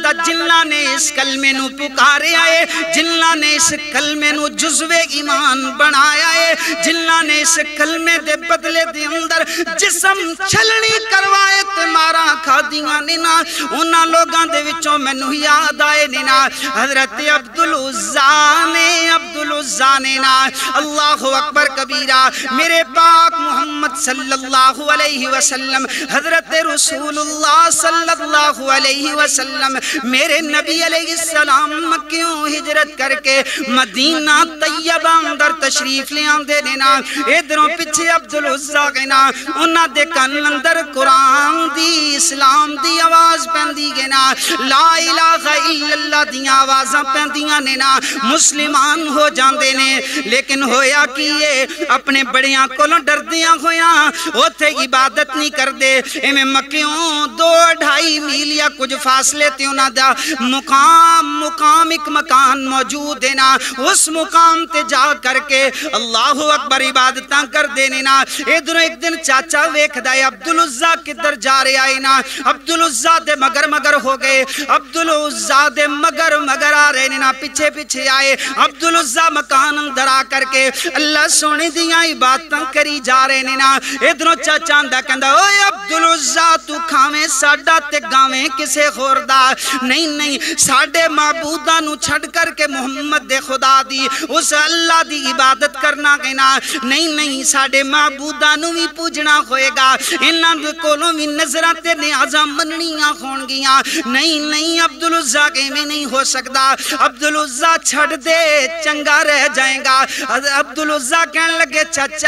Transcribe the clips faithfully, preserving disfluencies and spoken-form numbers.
دا جنہ نے اس کلمے نو پکارے آئے جنہ نے اس کلمے نو جزو ایمان بنایا ہے جنہ نے اس کلمے دے بدلے دے اندر جسم چھلنی کروائے تے مارا کھا دیاں نینا انہاں لوگاں دے وچوں میں نو یاد آئے نینا حضرت عبدالعزا نے عبدالعزا نے نا اللہ اکبر کبیرہ میرے پاک محمد صلی اللہ علیہ وسلم حضرت رسول اللہ صلی اللہ علیہ وسلم میرے نبی علیہ السلام مکیوں ہجرت کر کے مدینہ طیبہ اندر تشریف لے آندے دینا ادھروں پچھے عبدالعزا گینا انہاں دے کن اندر قرآن دی اسلام دی آواز پہندی گینا لا الہ الا اللہ دی آوازاں پہندیاں نینا مسلمان ہو جاندے نے لیکن ہویا کیے اپنے بڑیاں کولوں ڈردیاں ہویاں اوتھے عبادت نہیں کر دے ایمیں مکیوں دو ڈھائی میل یا کچھ فاصلے تے انہاں دا مقام مقام ایک مکان موجود ہے نا اس مقام تے جا کر کے اللہ اکبر عبادتاں کر دینے نا ادھر ایک دن چاچا ویکھ دائے عبدالعزا کدھر جا رہے آئے نا عبدالعزا دے مگر مگر ہو گئے عبدالعزا دے مگر مگر آ رہے نا پیچھے پیچھے آئے عبدالعزا مکان اندر آ کر کے اللہ سونے دیاں عبادتاں کری جا رہے نا ادھروں چاچا اندہ کہندہ اوے عبدالعزا تو کھاویں ساڑھا تے گاویں کسے خوردہ نہیں نہیں ساڑھے معبودہ نو چھڑ کر کے محمد دے خدا دی اس اللہ دی عبادت کرنا گینا نہیں نہیں ساڑھے معبودہ نو بھی پوجنا ہوئے گا انہاں دے کولوں بھی نظرات تے نیازاں مننیاں خون گیاں نہیں نہیں عبدالعزا کے میں نہیں ہو سکتا عبدالعزا چھڑ دے چنگا رہ جائیں گا عبدالعزا کہنے لگے چچا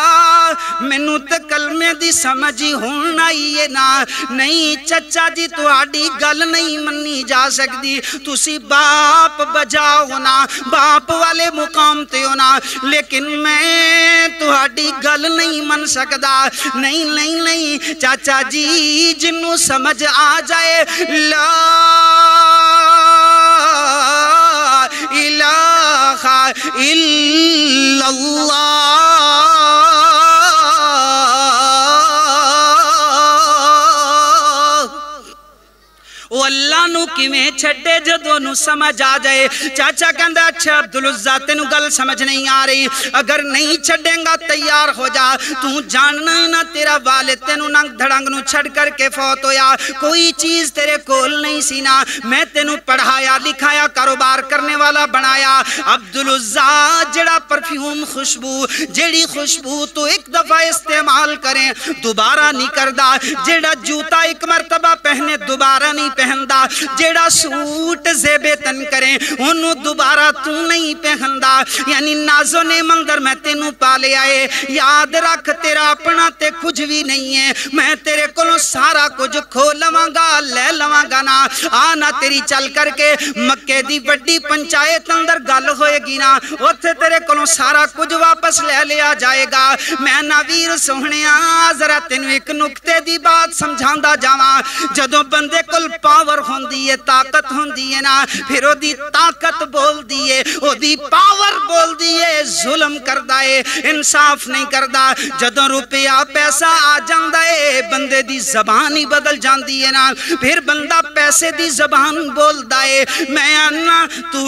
میں نو تے کلمے دی سمجھی ہونا ہی نا نہیں چچا جی تو آڈی گل نہیں منی جا سکتی تسی باپ بجا ہونا باپ والے مقام تے ہونا لیکن میں تو آڈی گل نہیں من سکتا نہیں نہیں نہیں چاچا جی جنو سمجھ آ جائے لا الہ الا اللہ وہ اللہ نو کیویں چھڑے جدوں نو سمجھ آ جائے چاچا کہندا اچھا عبدالعزا تینوں گل سمجھ نہیں آ رہی اگر نہیں چھڑیں گا تیار ہو جا تو جاننا نہ تیرا والد تینوں ننگ دھڑنگ نو چھڑ کر کے فوت ہویا کوئی چیز تیرے کول نہیں سینا میں تینوں پڑھایا لکھایا کاروبار کرنے والا بنایا عبدالعزا جڑا پرفیوم خوشبو جڑی خوشبو تو ایک دفعہ استعمال کریں دوبارہ نہیں کردہ جڑا جوتا ایک مرتبہ پہنے دوبارہ نہیں پہندہ جیڑا سوٹ زیبے تن کریں انہوں دوبارہ تو نہیں پہندہ یعنی نازو نے مندر میں تینوں پالے آئے یاد رکھ تیرا اپنا تے کچھ بھی نہیں ہے میں تیرے کلوں سارا کچھ کھو لواں گا لے لواں گا نا آنا تیری چل کر کے مکے دی بڑی پنچایت اندر گل ہوئے گی نا اتھے تیرے کلوں سارا کچھ واپس لے لیا جائے گا میں نویر سوہنیاں ذرا تینوں ایک نکتے دی بات سمجھاندہ جاواں جدوں بندے کل پاور ہوندی ہے طاقت ہوندی ہے نا پھر او دی طاقت بول دیئے او دی پاور بول دیئے ظلم کردہ ہے انصاف نہیں کردہ جدوں روپیہ پیسہ آ جاندہ ہے بندے دی زبان ہی بدل جاندی ہے نا پھر بندہ پیسے دی زبان بول دائے میں آنا تو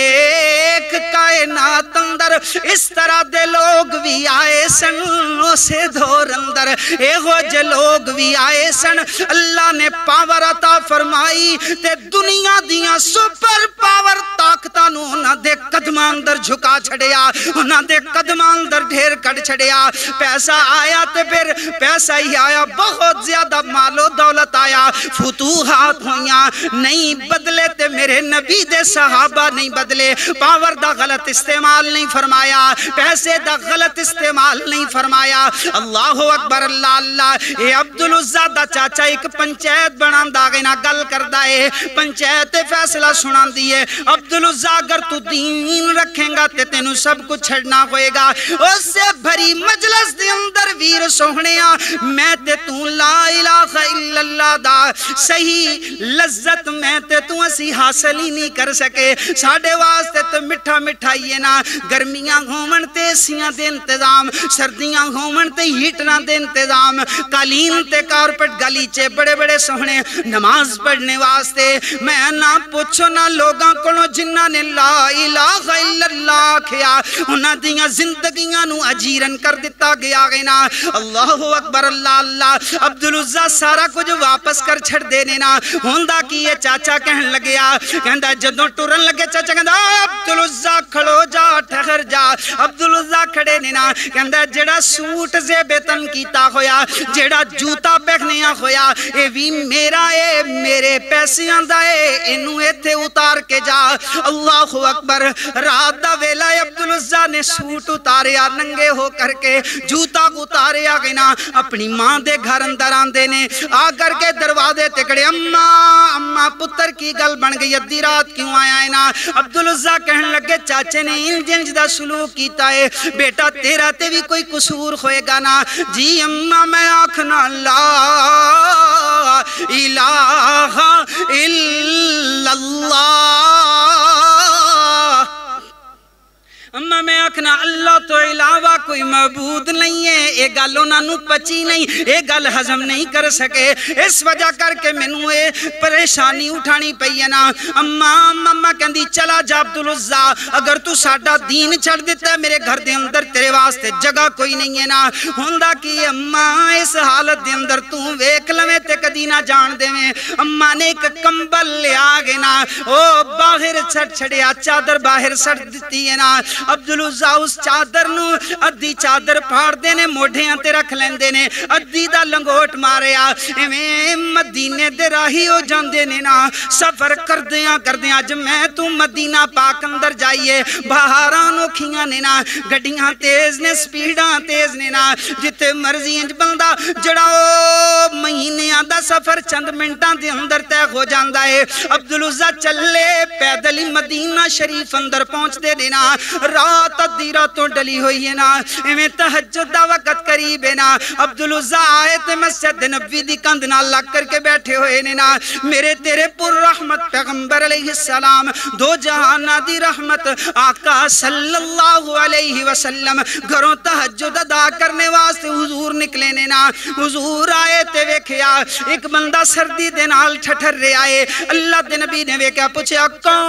ایک کائنات اندر اس طرح دے لوگ بھی آئے سن اسے دور اندر اے ہو جے لوگ بھی آئے سن اللہ نے پاور عطا فرمائی تے دنیا دیاں سپر پاور طاقتاں نو انہاں دے قدماں اندر جھکا چھڑیا انہاں دے قدماں اندر ڈھیر کڑ چھڑیا پیسہ آیا تے پھر پیسہ ہی آیا بہت زیادہ مال و دولت آیا فتوحات ہویاں نہیں بدلے تے میرے نبی دے صحابہ نہیں بدلے پاور دا غلط استعمال نہیں فرمایا پیسے دا غلط استعمال نہیں فرمایا اللہ اکبر اللہ اللہ اے عبدالعزا دا چاچا ایک پنچایت بنان دا گئے نا گل کردہ ہے پنچایت فیصلہ سنان دیئے عبدالعزا اگر تو یقین رکھیں گا تے تینو سب کچھ چھڑنا ہوئے گا اس سے بھری مجلس دے اندر ویر سوہنیا میں تے تو لا الہ الا اللہ دا صحیح لذت میں تے تو اسی حاصل ہی نہیں کر سکے ساڑھے واسطے تو مٹھا مٹھائیے نا گرمیاں گھومن تے سیاں دے انتظام سردیاں گھومن تے ہیٹنا دے انتظام قالین تے کارپٹ گلیچے بڑے بڑے سوہنے نماز پڑھنے واسطے میں نہ پوچھو نہ لوگاں کونو جنہ نے لا الہ الا اللہ کھیا انہاں دیاں زندگیاں نو اجیرن کر دیتا گیا گئے نا اللہ اکبر اللہ اللہ عبدالعزہ سارا کچھ واپس کر چھڑ دینے نا ہوندہ کی یہ چاچا کہن لگیا کہندہ جدوں ٹورن لگے چاچا کہندہ عبدالعزہ کھڑو جا ٹھہر جا عبدالعزہ کھڑے نینا کہندہ جڑا سوٹ زیبتن کیتا ہویا جڑا جوتا پہنیا ہویا اے بھی میرا اے میرے پیسے آندہ اے انہوں ایتھے اتار کے جا اللہ اکبر رات دا ویلا عبدالعزہ نے سوٹ اتاریا ننگے ہو کر کے جوتا اتاریا گنا اپنی ماں دے گھر اندر آندے نے آ کر کے دروازے تکڑے اماں اماں پتر کی گل بن گئی ادھی رات کیوں آیا ہے نا عبدالعزہ کہن لگے چاچے نے ان جنج دا سلوک کیتا ہے بیٹا تیرا تے بھی کوئی قصور ہوئے گا نا جی اماں میں آکھنا لا الہ الا اللہ اما میں آکھنا اللہ تو علاوہ کوئی معبود نہیں ہے اے گل انہاں نو پچی نہیں اے گل ہضم نہیں کر سکے اس وجہ کر کے مینوں اے پریشانی اٹھانی پئی ہے نا اما اما کہندی چلا جا عبدالعزہ اگر تو ساڈا دین چھڑ دیتا ہے میرے گھر دے اندر تیرے واسطے جگہ کوئی نہیں ہے نا ہوندا کی اما اس حالت دے اندر تو ویکھ لویں تے کدی نہ جان دیویں اما نے ایک کمبل لیا گے نا او باہر چھڑ چھڑیا چادر باہر سڑ دیتی ہے نا عبدالعزہ اس چادر نو ادھی چادر پھاڑ دینے موڑھیاں تے رکھ لیندے نے ادھی دا لنگوٹ ماریا ایویں مدینے دے راہی ہو جاندے نے نا سفر کردیاں کردیاں جب میں تو مدینہ پاک اندر جائیے بہاراں نوکھیاں نے نا گڑیاں تیز نے سپیڈاں تیز نے نا جتے مرضی انج بندہ جڑا او مہینیاں دا سفر چند منٹاں دے اندر تے ہو جاندہ ہے عبدالعزہ چلے پیدلی مدینہ شریف اندر پہنچ دے دینا رات ادھی راتوں ڈلی ہوئی ہے نا ایمیں تہجد دا وقت قریب ہے نا عبدالعزہ آئے تے مسجد نبوی دی کند نہ لگ کر کے بیٹھے ہوئے نے نا میرے تیرے پر رحمت پیغمبر علیہ السلام دو جہانہ دی رحمت آقا صلی اللہ علیہ وسلم گھروں تہجد ادا کرنے واسطے حضور نکلے نے نا حضور آئے تے ویکھیا ایک بندہ سردی دے نال ٹھٹھر رہے آئے اللہ دے نبی نے ویکھیا پوچھا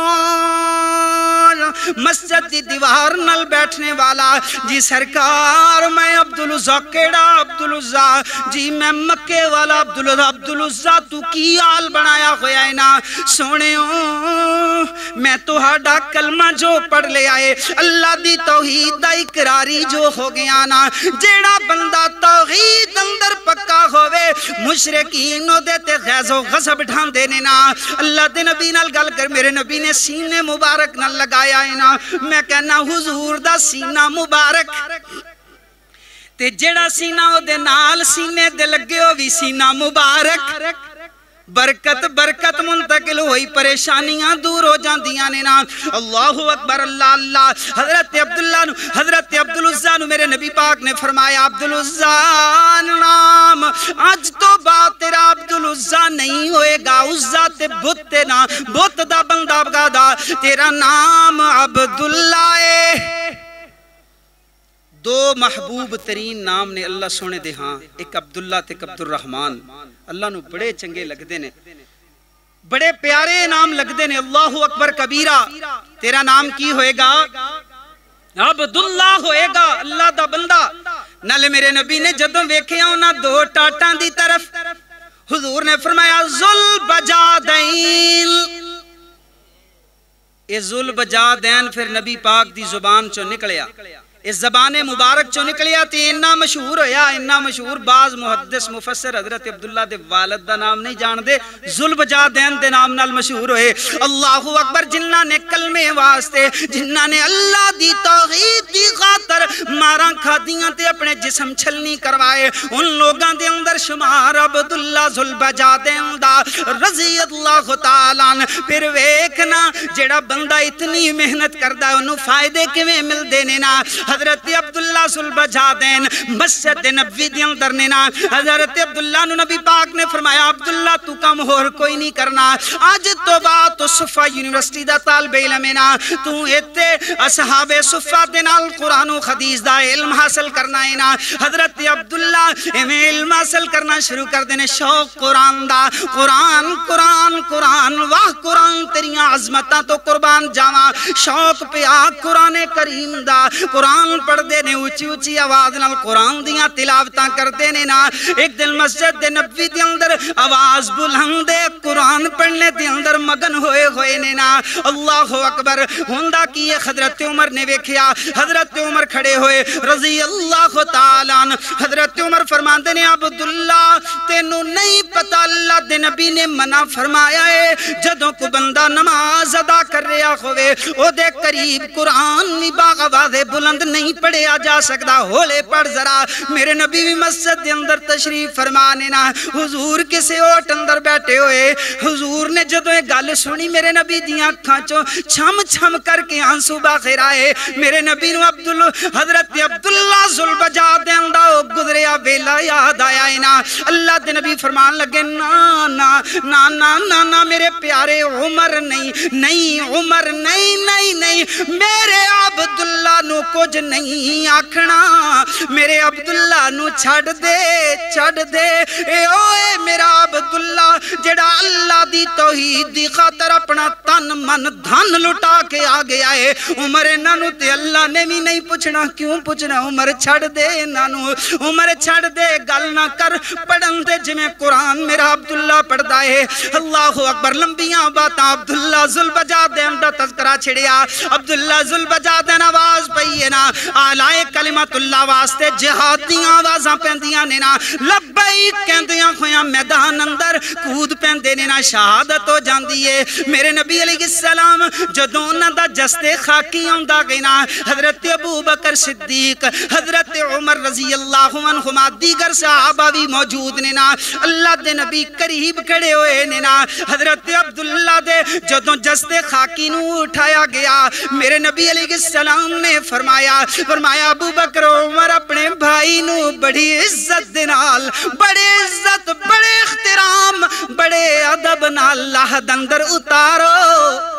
کون مسجد دی دیوار نل بیٹھنے والا جی سرکار میں عبدالعزہ کیڑا عبدالعزہ جی میں مکے والا عبدالعزہ عبدالعزہ تو کی آل بنایا ہویا ہے نا سونے ہوں میں تو ہاڑا کلمہ جو پڑھ لے آئے اللہ دی توحید دا اقراری جو ہو گیا نا جیڑا بندہ توحید اندر پکا ہوئے مشرکینوں دیتے غیظ و غضب ڈھان دینے نا اللہ دے نبی نال گل کر میرے نبی نے سینے مبارک نال لگایا ہے نا میں کہنا حضور دا سینہ مبارک تے جڑا سینہ ہو دے نال سینے دے لگے ہو بھی سینہ مبارک برکت برکت منتقل ہوئی پریشانیاں دور ہو جاندیاں نے نا اللہ اکبر اللہ اللہ حضرت عبداللہ نو حضرت عبدالعزہ نو میرے نبی پاک نے فرمایا عبدالعزہ نام آج تو بات تیرا عبدالعزہ نہیں ہوئے گا عزہ تے بت تے نا بت دا بندہ بگا دا تیرا نام عبداللہ ہے دو محبوب ترین نام نے اللہ سونے دے ہاں ایک عبداللہ تے ایک عبدالرحمن اللہ نو بڑے چنگے لگ دے نے بڑے پیارے نام لگ دے نے اللہ اکبر کبیرہ تیرا نام کی ہوئے گا عبداللہ ہوئے گا اللہ دا بندہ نالے میرے نبی نے جدوں ویکھے ہونا دو ٹاٹاں دی طرف حضور نے فرمایا ذل بجادین اے ذل بجادین پھر نبی پاک دی زبان چو نکلیا اس زبان مبارک چو نکلیا تی انہا مشہور ہویا انہا مشہور باز محدث مفسر حضرت عبداللہ دے والد دا نام نہیں جان دے ذوالبجا دین دے نام نال مشہور ہوئے اللہ اکبر جنہاں نے کلمے واسطے جنہاں نے اللہ دی توحید دی خاطر ماراں کھادیاں تے اپنے جسم چھلنی کروائے ان لوگاں دے اندر شمار عبداللہ ذوالبجا دین دا رضی اللہ تعالیٰ پھر ویکھنا جیڑا بندہ اتنی محنت کردہ انہوں فائدے کیویں مل دینے نا حضرت عبداللہ ذوالبجا دین مسجد نبوی دی اندر نینا حضرت عبداللہ نو نبی پاک نے فرمایا عبداللہ تو کم اور کوئی نہیں کرنا آج تو بات تو صفحہ یونیورسٹی دا طالب علم نا تو ایتے اصحاب صفحہ دینال قرآن و حدیث دا علم حاصل کرنا ہے نا حضرت عبداللہ ایمیں علم حاصل کرنا شروع کر دینے شوق قرآن دا قرآن قرآن قرآن واہ قرآن تیریاں عظمتاں تو قربان جاواں شوق پہ آگ قرآن کریم دا قرآن پڑھ دینے اچھی اچھی آواز نال قرآن دیاں تلاوتاں کر دینے نا ایک دل مسجد نبوی دی اندر آواز بلندے قرآن پڑھنے دی اندر مگن ہوئے ہوئے نے نا اللہ اکبر ہوندہ کی حضرت عمر نے ویکھیا حضرت عمر کھڑے ہوئے رضی اللہ تعالیٰ حضرت عمر فرمان دینے عبداللہ تینوں نہیں پتا اللہ دے نبی نے منع فرمایا ہے جدوں کو بندہ نماز ادا کر رہا ہوئے او دے قریب قرآن نی باغ آوازے بلند نہیں پڑھیا جا سکتا ہولے پڑھ ذرا میرے نبی بھی مسجد دے اندر تشریف فرمانے نا حضور کسے اوٹ اندر بیٹھے ہوئے حضور نے جدوں ایک گل سنی میرے نبی دیاں کھانچوں چھم چھم کر کے آنسو باخر آئے میرے نبی نو عبداللہ حضرت عبداللہ ذوالبجا دین دا گزریا ویلا یاد آیا ہے نا اللہ دے نبی فرمان لگے نا نا نا نا نا نا میرے پیارے عمر نہیں نہیں عمر نہیں نہیں نہیں میرے عبداللہ نو کچھ نہیں آکھنا میرے عبداللہ نو چھڑ دے چھڑ دے اے اوے میرا عبداللہ جڑا اللہ دی توحید دی خاطر اپنا تن من دھن لٹا کے آگے آئے عمر نانو تے اللہ نے بھی نہیں پوچھنا کیوں پوچھنا عمر چھڑ دے نانو عمر چھڑ دے گل نہ کر پڑھن دے جمیں قرآن میرا عبداللہ پڑھ دائے اللہ اکبر لمبیاں باتاں عبداللہ ذوالبجا دین دا تذکرہ چھڑیا عبداللہ ذوالبجا دین آواز پہیے نا آلائے کلمت اللہ واسطے جہادیاں آوازاں پہندیاں نینا لبیک کہندیاں خویاں میدان اندر کود پہندے نینا شہادت ہو جان دیئے میرے نبی علیہ السلام جدون دا جستے خاکی آندہ گئینا حضرت ابو بکر صدیق حضرت عمر رضی اللہ عنہما دیگر صحابہ بھی موجود نینا اللہ دے نبی قریب کھڑے ہوئے نینا حضرت عبداللہ دے جدوں جستے خاکی نو اٹھایا گیا میرے نبی علیہ السلام نے فرمایا فرمایا ابو بکر عمر اپنے بھائی نو بڑی عزت دنال بڑے عزت بڑے احترام بڑے ادب نال اللہ دندر اتارو